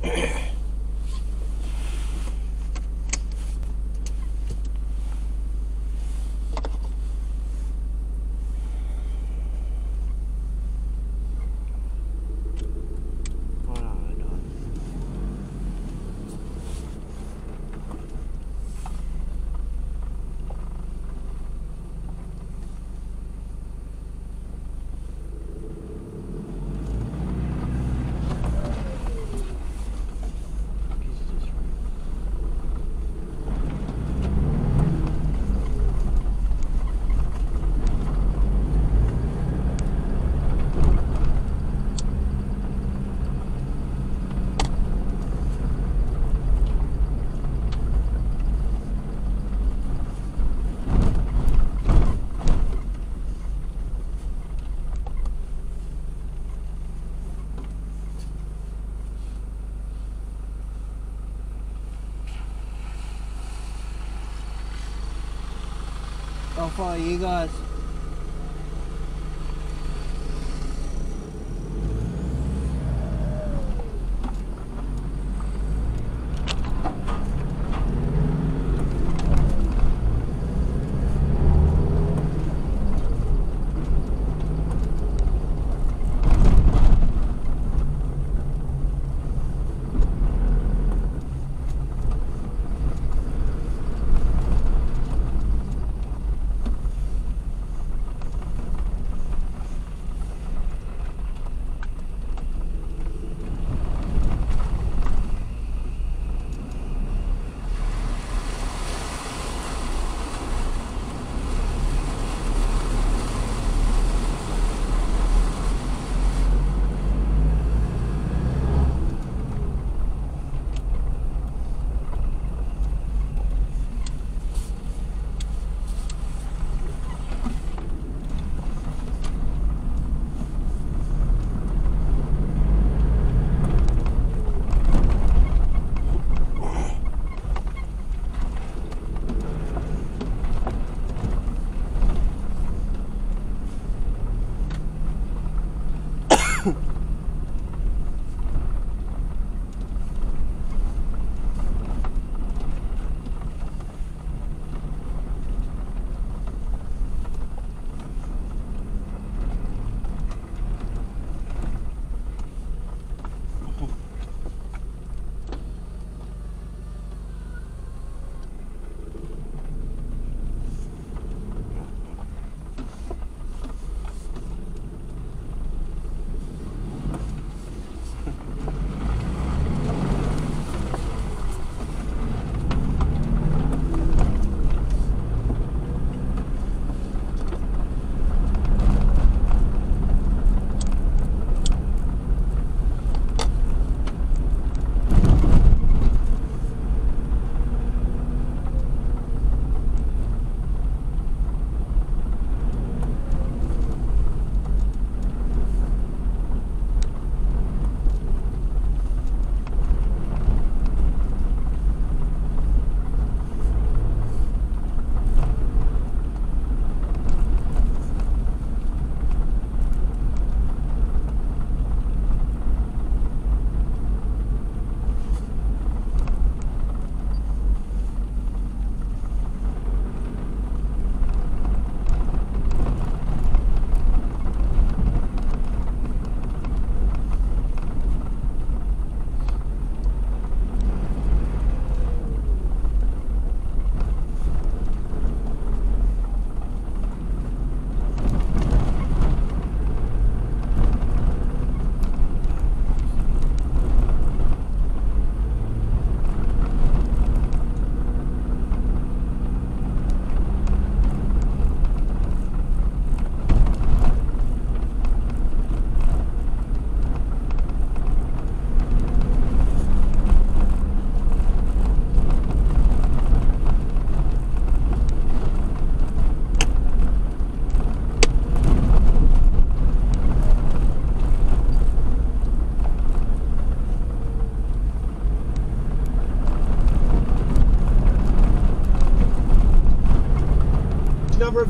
I'll follow you guys.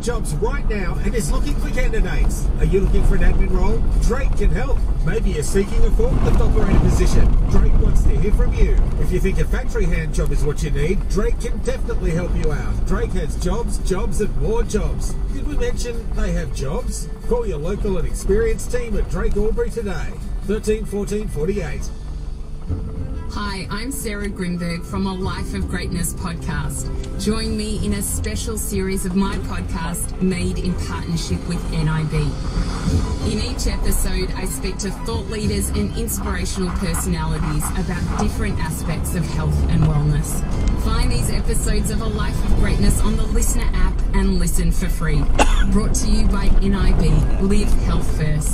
have jobs right now and is looking for candidates. Are you looking for an admin role? Drake can help. Maybe you're seeking a forklift operator position. Drake wants to hear from you. If you think a factory hand job is what you need, Drake can definitely help you out. Drake has jobs, and more jobs. Did we mention they have jobs? Call your local and experienced team at Drake Albury today. 13 14 48. Hi, I'm Sarah Grimberg from A Life of Greatness podcast. Join me in a special series of my podcast made in partnership with NIB. In each episode, I speak to thought leaders and inspirational personalities about different aspects of health and wellness. Find these episodes of A Life of Greatness on the Listener app and listen for free. Brought to you by NIB. Live health first.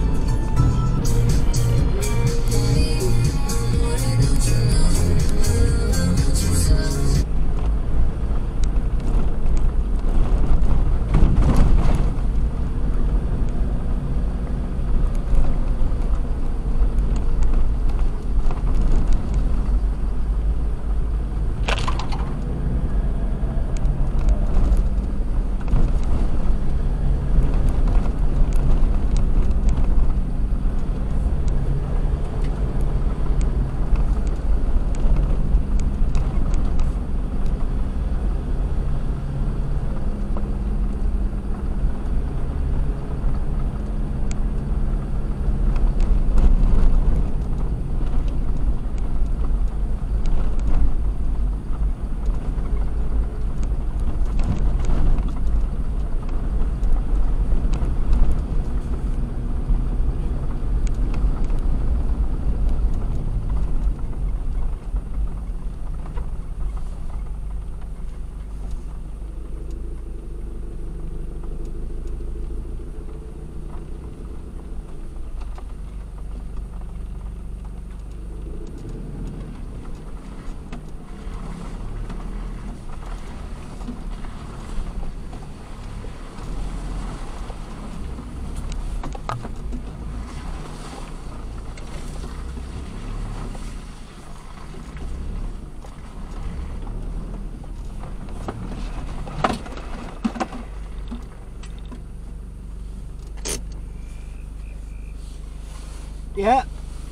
Yeah.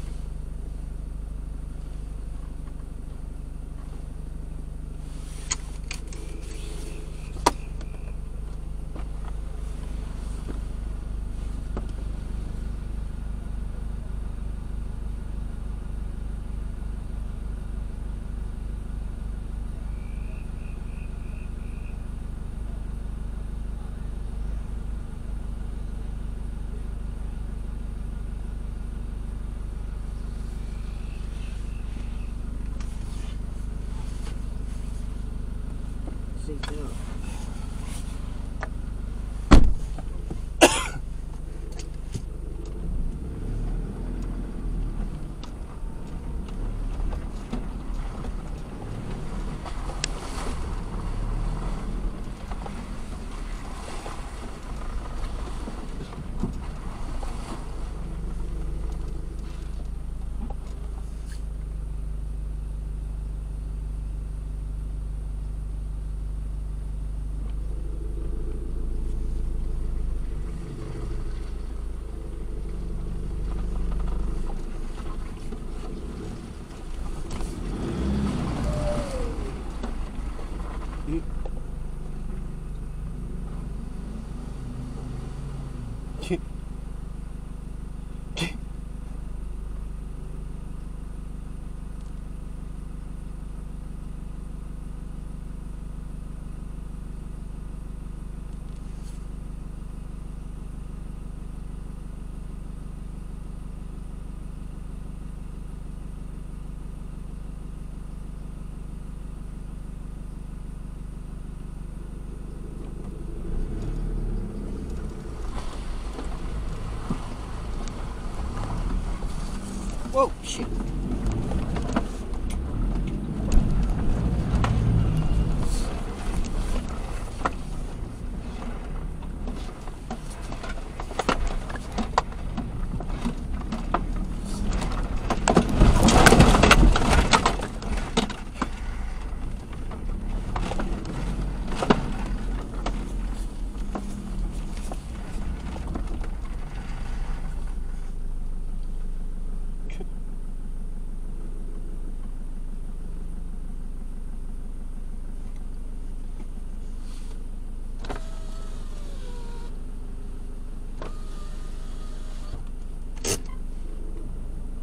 Whoa, shit.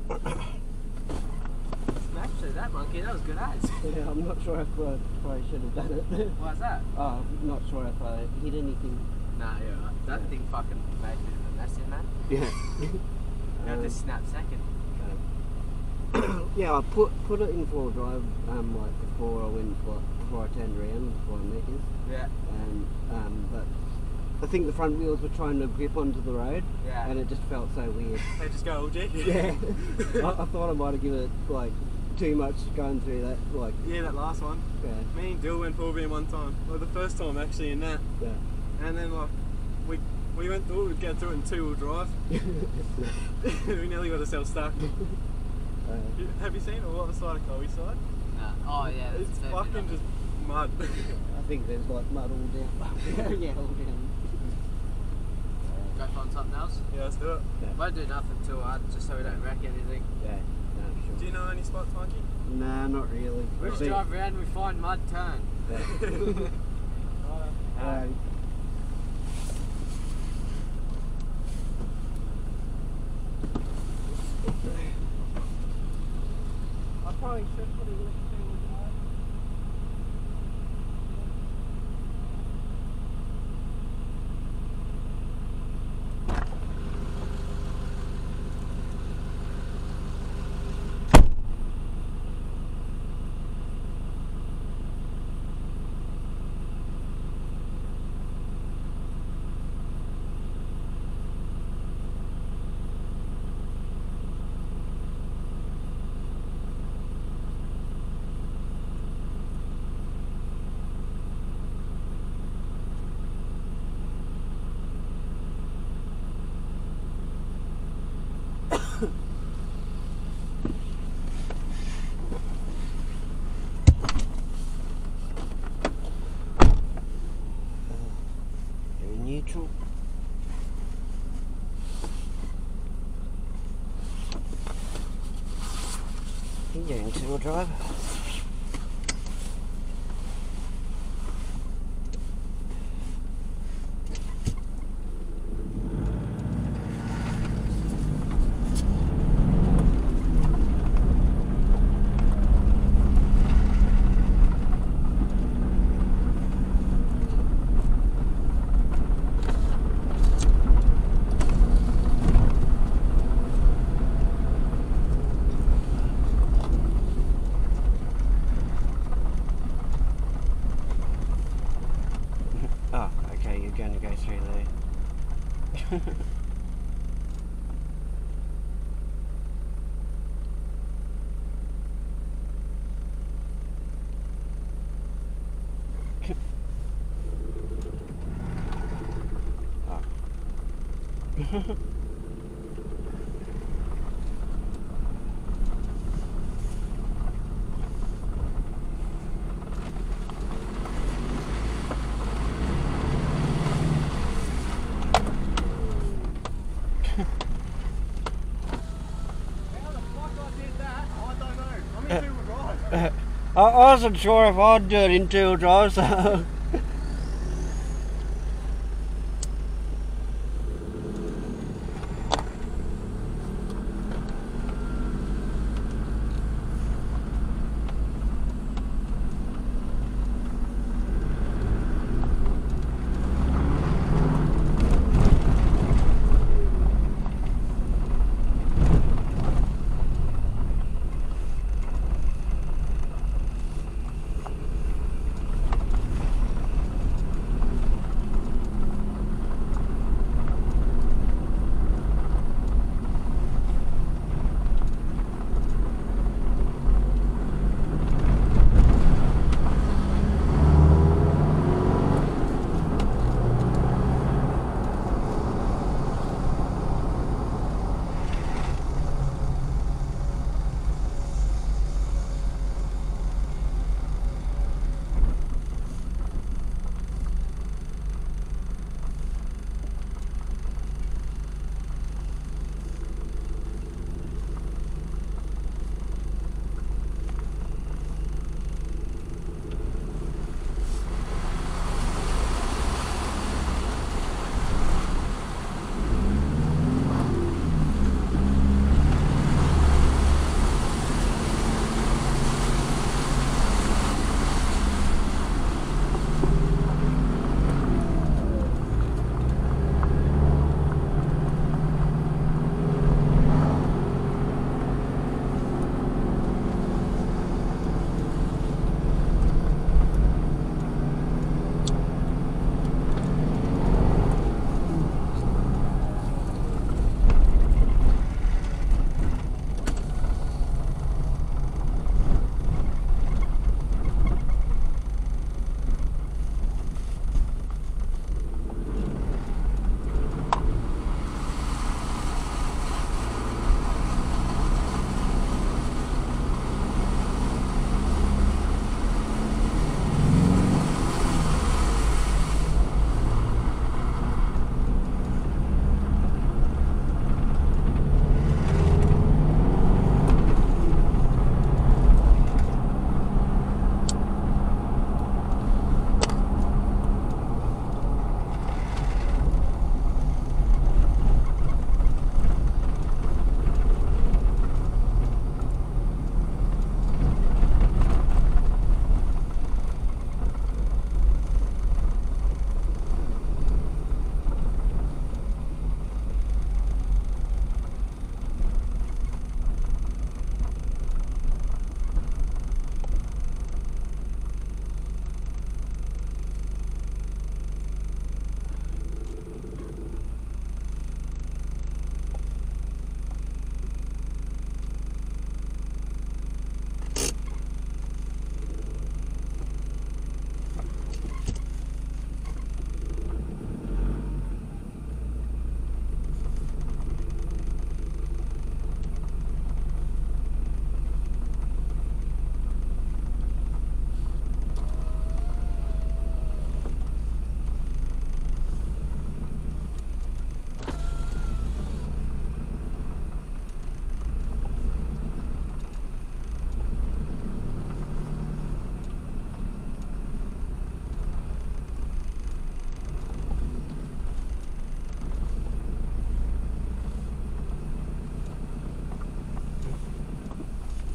Smashed through that monkey, that was good as. Yeah, I'm not sure if I probably should have done it. Why's that? I'm not sure if I hit anything. Nah, you're right. That thing fucking made a bit of a mess in, man. Yeah. You had to snap second. Yeah, I put it in 4 drive like before I turned around before I met you. Yeah. But I think the front wheels were trying to grip onto the road, Yeah. and it just felt so weird. They just go all G. Yeah. I thought I might have given it like too much going through that. Like, Yeah, that last one. yeah, Me and Dill went 4B one time. Well, the first time actually in that. yeah. And then like we went through it, we'd get through it in 2-wheel drive. We nearly got ourselves stuck. Have you seen it all on the side of Chloe's side? Nah. Oh, yeah. That's It's fair fucking enough. just mud. I think there's like mud all down. Yeah, all down. Go find something else? Yeah, let's do it. Won't do nothing too hard, just so we don't wreck anything. Yeah, no, Do sure. you know any spots, Mikey? Nah, not really. We just See- drive around, we find mud, turn. Yeah. I probably should put it in 2-wheel drive. Very neutral. You're doing 2-wheel drive. Oh, okay, you're going to go through there. Oh. How the fuck I did that? I don't know. I'm in 2-wheel drive. I wasn't sure if I'd do it in 2-wheel drive, so...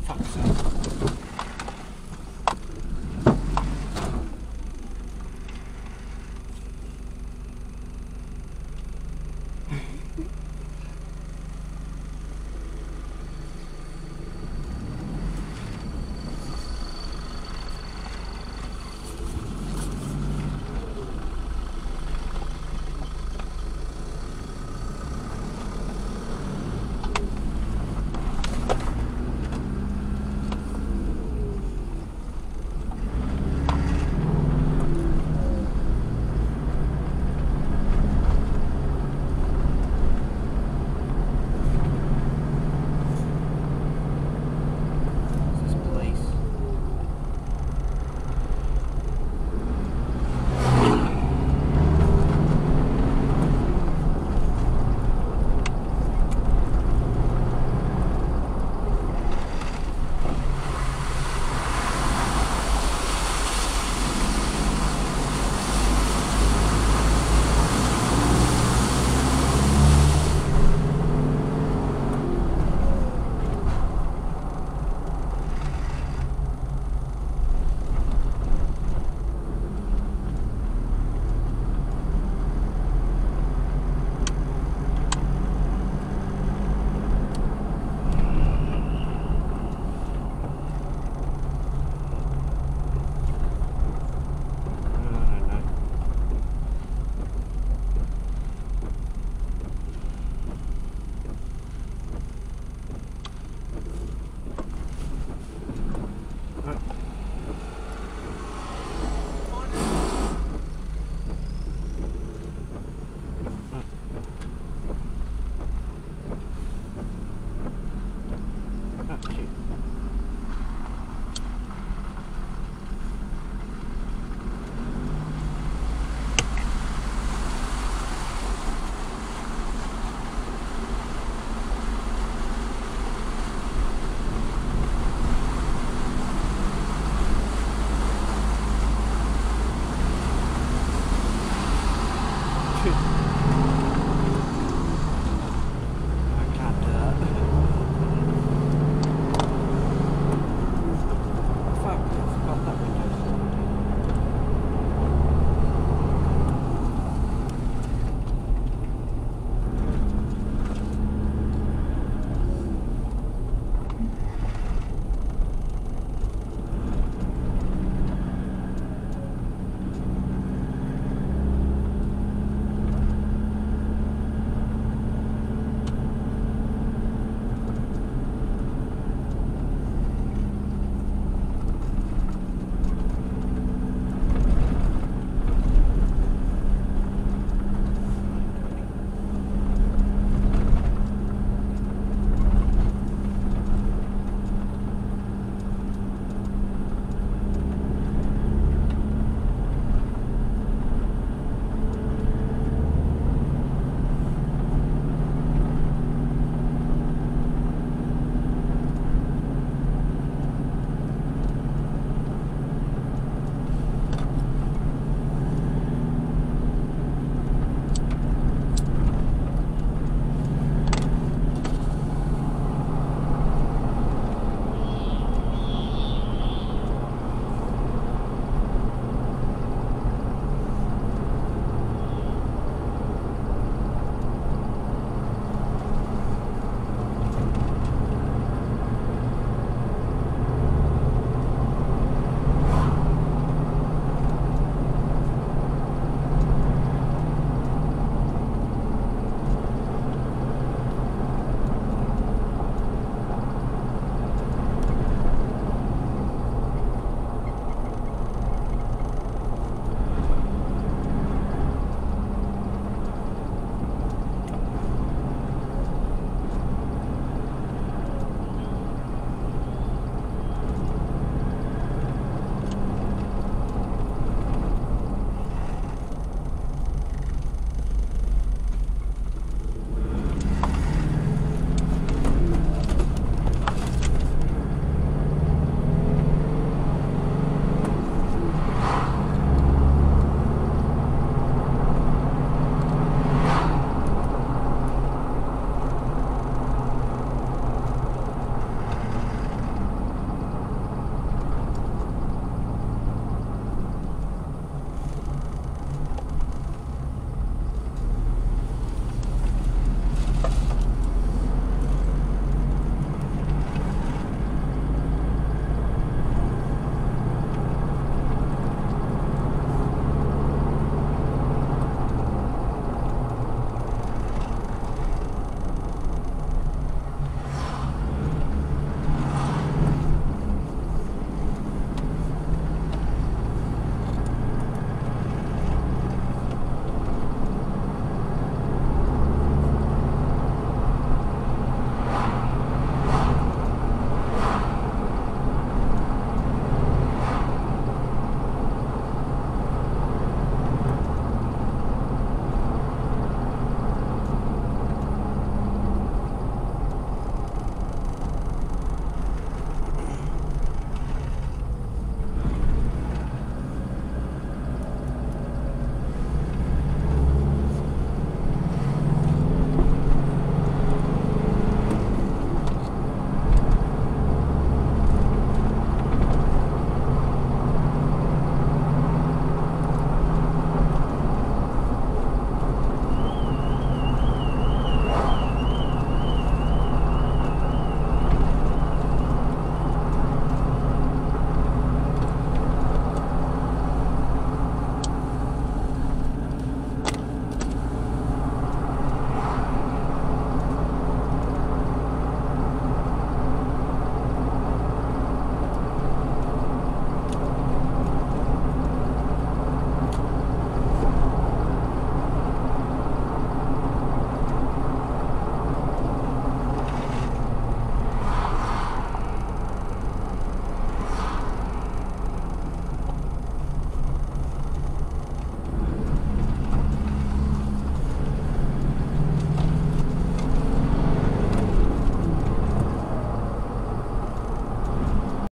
Fuck's sake. Oh, shit.